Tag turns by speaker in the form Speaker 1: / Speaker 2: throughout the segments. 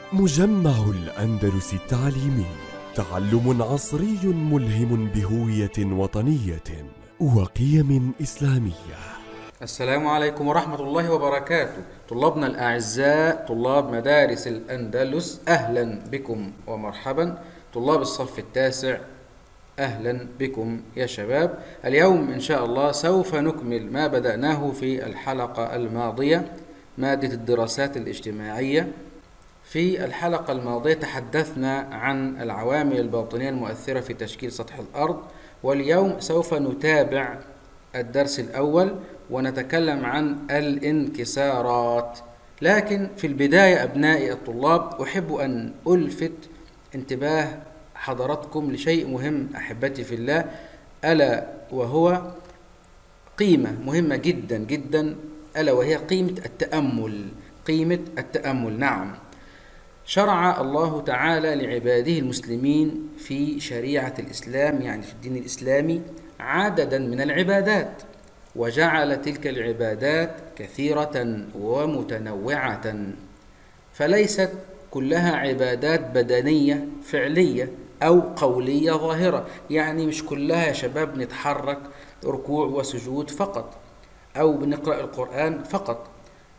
Speaker 1: مجمع الأندلس التعليمي، تعلم عصري ملهم بهوية وطنية وقيم إسلامية.
Speaker 2: السلام عليكم ورحمة الله وبركاته. طلابنا الأعزاء طلاب مدارس الأندلس، أهلا بكم ومرحبا. طلاب الصف التاسع، أهلا بكم يا شباب. اليوم إن شاء الله سوف نكمل ما بدأناه في الحلقة الماضية، مادة الدراسات الاجتماعية. في الحلقة الماضية تحدثنا عن العوامل الباطنية المؤثرة في تشكيل سطح الأرض، واليوم سوف نتابع الدرس الأول ونتكلم عن الانكسارات. لكن في البداية أبنائي الطلاب، أحب أن ألفت انتباه حضراتكم لشيء مهم أحبتي في الله، ألا وهو قيمة مهمة جدا جدا، ألا وهي قيمة التأمل. قيمة التأمل، نعم. شرع الله تعالى لعباده المسلمين في شريعة الإسلام، يعني في الدين الإسلامي، عددا من العبادات، وجعل تلك العبادات كثيرة ومتنوعة، فليست كلها عبادات بدنية فعلية أو قولية ظاهرة. يعني مش كلها يا شباب نتحرك ركوع وسجود فقط أو بنقرأ القرآن فقط.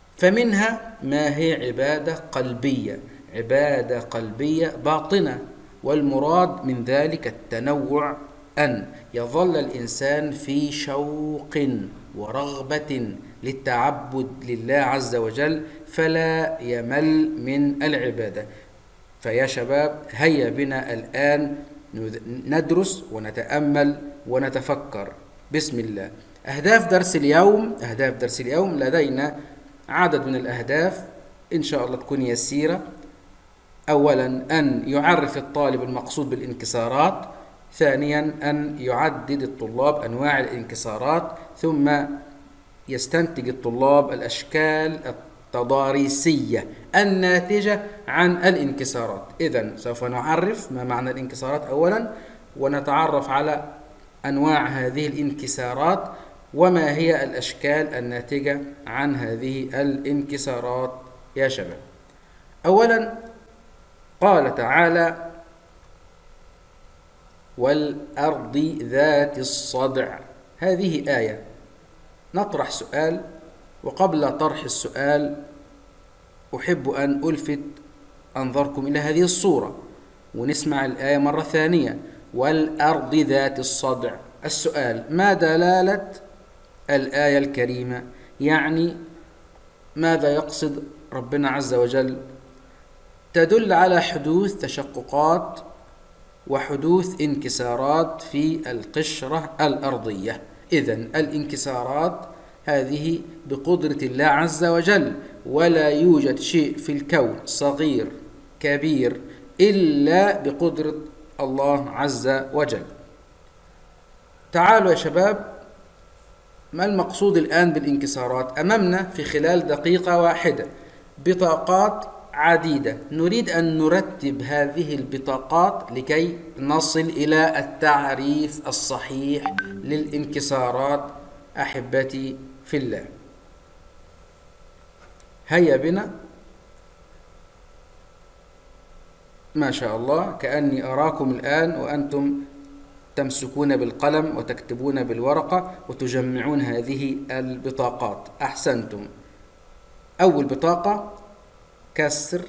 Speaker 2: فمنها ما هي عبادة قلبية، عبادة قلبية باطنة، والمراد من ذلك التنوع، أن يظل الإنسان في شوق ورغبة للتعبد لله عز وجل، فلا يمل من العبادة. فيا شباب، هيا بنا الآن ندرس ونتأمل ونتفكر. بسم الله. أهداف درس اليوم لدينا عدد من الأهداف إن شاء الله تكون يسيرة. أولا، أن يعرف الطالب المقصود بالانكسارات. ثانيا، أن يعدد الطلاب أنواع الانكسارات. ثم يستنتج الطلاب الأشكال التضاريسية الناتجة عن الانكسارات. إذن سوف نعرف ما معنى الانكسارات أولا، ونتعرف على أنواع هذه الانكسارات وما هي الأشكال الناتجة عن هذه الانكسارات يا شباب. أولا، قال تعالى: والأرض ذات الصدع. هذه آية. نطرح سؤال، وقبل طرح السؤال أحب أن ألفت أنظركم إلى هذه الصورة ونسمع الآية مرة ثانية. والأرض ذات الصدع. السؤال: ما دلالة الآية الكريمة؟ يعني ماذا يقصد ربنا عز وجل؟ تدل على حدوث تشققات وحدوث انكسارات في القشرة الأرضية. إذن الانكسارات هذه بقدرة الله عز وجل، ولا يوجد شيء في الكون صغير كبير إلا بقدرة الله عز وجل. تعالوا يا شباب، ما المقصود الآن بالانكسارات؟ أمامنا في خلال دقيقة واحدة بطاقات عديدة، نريد أن نرتب هذه البطاقات لكي نصل إلى التعريف الصحيح للانكسارات أحبتي في الله. هيا بنا. ما شاء الله، كأني أراكم الآن وأنتم تمسكون بالقلم وتكتبون بالورقة وتجمعون هذه البطاقات. أحسنتم. أول بطاقة: كسر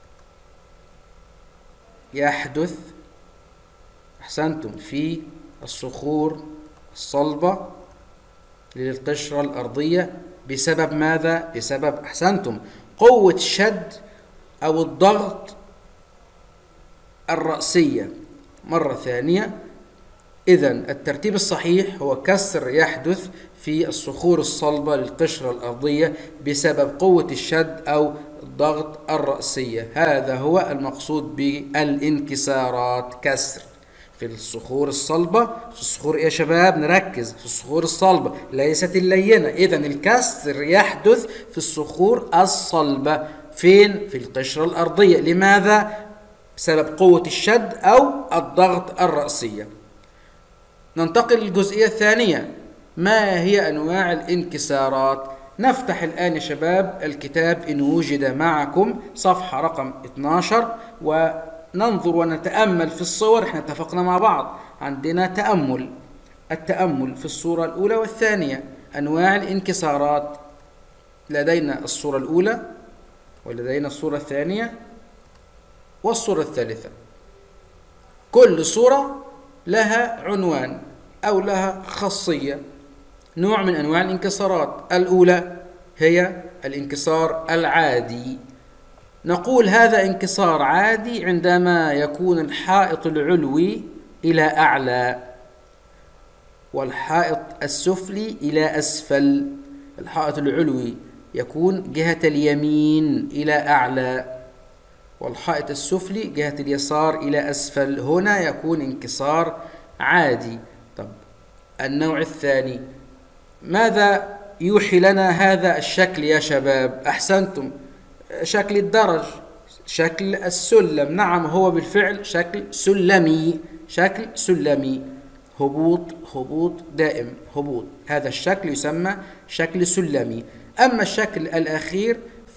Speaker 2: يحدث، أحسنتم، في الصخور الصلبة للقشرة الأرضية بسبب ماذا؟ بسبب، أحسنتم، قوة الشد أو الضغط الرأسية. مرة ثانية. إذن الترتيب الصحيح هو كسر يحدث في الصخور الصلبة للقشرة الأرضية بسبب قوة الشد أو الضغط الرأسية. هذا هو المقصود بالانكسارات، كسر في الصخور الصلبة. في الصخور يا شباب، نركز، في الصخور الصلبة ليست اللينة. إذن الكسر يحدث في الصخور الصلبة. فين؟ في القشرة الأرضية. لماذا؟ بسبب قوة الشد أو الضغط الرأسية. ننتقل للجزئية الثانية. ما هي أنواع الانكسارات؟ نفتح الآن يا شباب الكتاب إن وجد معكم صفحة رقم 12 وننظر ونتأمل في الصور. احنا اتفقنا مع بعض عندنا التأمل في الصورة الأولى والثانية. أنواع الانكسارات، لدينا الصورة الأولى ولدينا الصورة الثانية والصورة الثالثة. كل صورة لها عنوان أو لها خاصية، نوع من أنواع الانكسارات. الأولى هي الانكسار العادي. نقول هذا انكسار عادي عندما يكون الحائط العلوي إلى أعلى والحائط السفلي إلى أسفل. الحائط العلوي يكون جهة اليمين إلى أعلى والحائط السفلي جهة اليسار إلى أسفل. هنا يكون انكسار عادي. طب النوع الثاني، ماذا يوحي لنا هذا الشكل يا شباب؟ أحسنتم، شكل الدرج، شكل السلم. نعم، هو بالفعل شكل سلمي، شكل سلمي، هبوط هبوط دائم، هبوط. هذا الشكل يسمى شكل سلمي. أما الشكل الأخير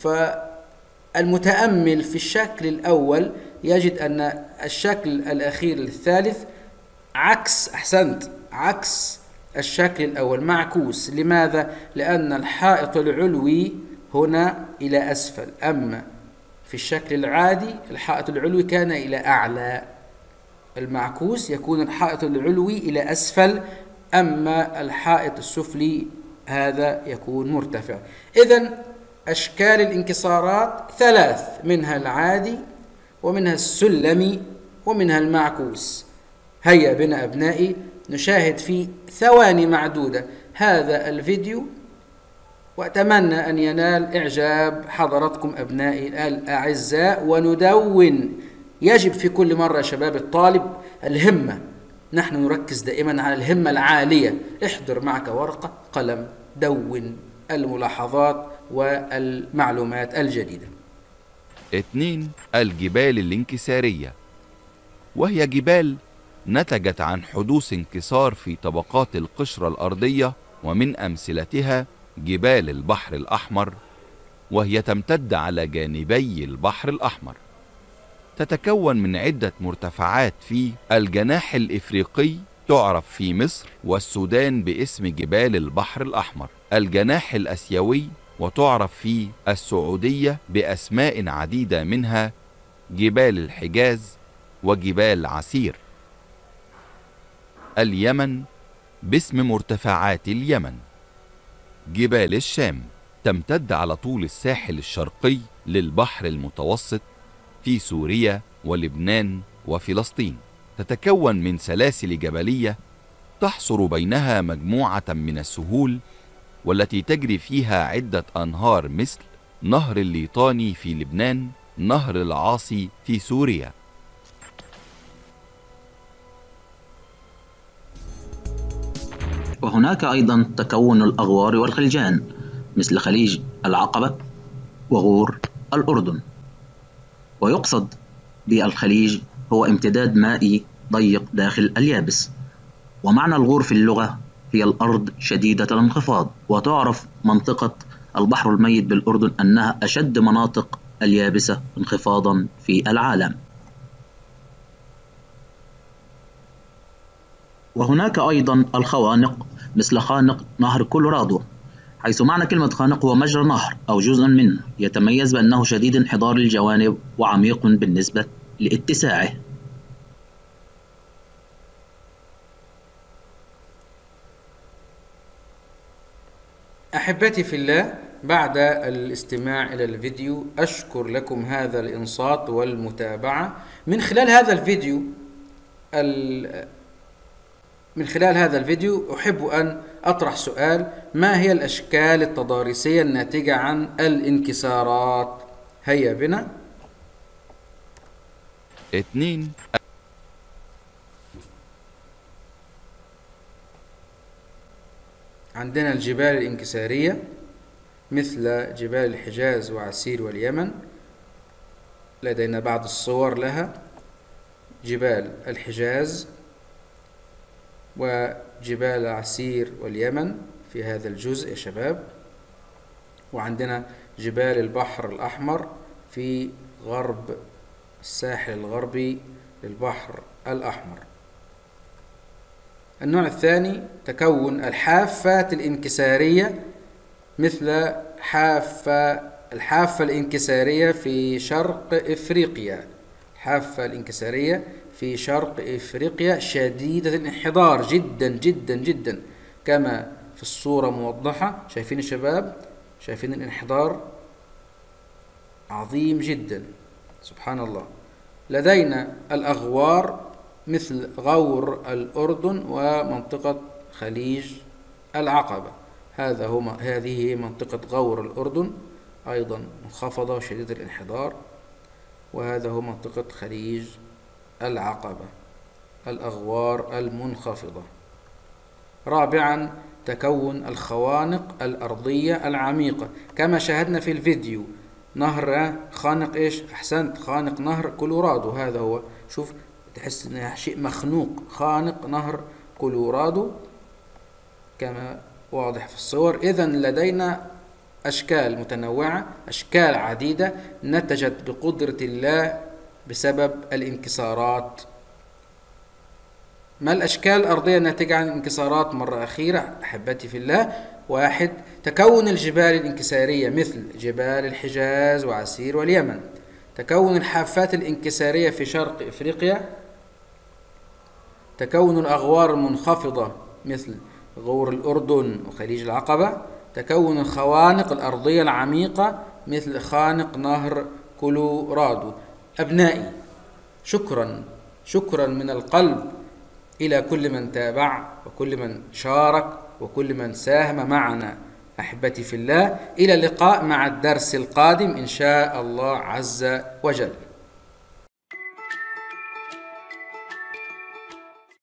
Speaker 2: فالمتأمل في الشكل الأول يجد أن الشكل الأخير الثالث عكس، أحسنت، عكس الشكل الأول، معكوس. لماذا؟ لأن الحائط العلوي هنا إلى أسفل، أما في الشكل العادي الحائط العلوي كان إلى أعلى. المعكوس يكون الحائط العلوي إلى أسفل، أما الحائط السفلي هذا يكون مرتفع. إذن أشكال الانكسارات ثلاث، منها العادي ومنها السلمي ومنها المعكوس. هيا بنا أبنائي نشاهد في ثواني معدودة هذا الفيديو، وأتمنى أن ينال إعجاب حضراتكم أبنائي الأعزاء. وندون، يجب في كل مرة يا شباب الطالب الهمة، نحن نركز دائما على الهمة العالية. احضر معك ورقة قلم، دون الملاحظات والمعلومات الجديدة.
Speaker 3: 2. الجبال الانكسارية، وهي جبال نتجت عن حدوث انكسار في طبقات القشرة الأرضية، ومن أمثلتها جبال البحر الأحمر، وهي تمتد على جانبي البحر الأحمر. تتكون من عدة مرتفعات في الجناح الإفريقي تعرف في مصر والسودان باسم جبال البحر الأحمر، الجناح الأسيوي وتعرف في السعودية بأسماء عديدة منها جبال الحجاز وجبال عسير، اليمن باسم مرتفعات اليمن، جبال الشام تمتد على طول الساحل الشرقي للبحر المتوسط في سوريا ولبنان وفلسطين. تتكون من سلاسل جبلية تحصر بينها مجموعة من السهول، والتي تجري فيها عدة أنهار مثل نهر الليطاني في لبنان، نهر العاصي في سوريا.
Speaker 4: وهناك أيضا تكون الأغوار والخلجان مثل خليج العقبة وغور الأردن. ويقصد بالخليج هو امتداد مائي ضيق داخل اليابس. ومعنى الغور في اللغة هي الأرض شديدة الانخفاض. وتعرف منطقة البحر الميت بالأردن أنها أشد مناطق اليابسة انخفاضا في العالم. وهناك أيضا الخوانق مثل خانق نهر كولورادو، حيث معنى كلمة خانق هو مجرى نهر أو جزء منه، يتميز بأنه شديد انحدار الجوانب وعميق بالنسبة لاتساعه.
Speaker 2: أحبتي في الله، بعد الاستماع إلى الفيديو أشكر لكم هذا الإنصات والمتابعة. من خلال هذا الفيديو أحب أن أطرح سؤال: ما هي الأشكال التضاريسية الناتجة عن الانكسارات؟ هيا بنا.
Speaker 3: 2.
Speaker 2: عندنا الجبال الانكسارية مثل جبال الحجاز وعسير واليمن، لدينا بعض الصور لها. جبال الحجاز وجبال عسير واليمن في هذا الجزء يا شباب. وعندنا جبال البحر الأحمر في غرب الساحل الغربي للبحر الأحمر. النوع الثاني تكون الحافات الانكسارية، مثل الحافة الانكسارية في شرق إفريقيا. الحافة الانكسارية في شرق إفريقيا شديدة الانحدار جدا جدا جدا، كما في الصورة موضحة. شايفين الشباب؟ شايفين الانحدار؟ عظيم جدا، سبحان الله. لدينا الأغوار مثل غور الأردن ومنطقة خليج العقبة. هذه منطقة غور الأردن، أيضا منخفضة وشديدة الانحدار، وهذا هو منطقة خليج العقبة، الأغوار المنخفضة. رابعا تكون الخوانق الأرضية العميقة، كما شاهدنا في الفيديو. نهر خانق إيش؟ أحسنت، خانق نهر كولورادو. هذا هو، شوف تحس إنه شيء مخنوق، خانق نهر كولورادو كما واضح في الصور. إذن لدينا أشكال متنوعة، أشكال عديدة نتجت بقدرة الله بسبب الانكسارات. ما الأشكال الأرضية الناتجة عن الانكسارات؟ مرة أخيرة أحبتي في الله. 1. تكون الجبال الانكسارية مثل جبال الحجاز وعسير واليمن. تكون الحافات الانكسارية في شرق إفريقيا. تكون الأغوار المنخفضة مثل غور الأردن وخليج العقبة. تكون الخوانق الأرضية العميقة مثل خانق نهر كولورادو. أبنائي، شكرا من القلب إلى كل من تابع وكل من شارك وكل من ساهم معنا. أحبتي في الله، إلى اللقاء مع الدرس القادم إن شاء الله عز وجل.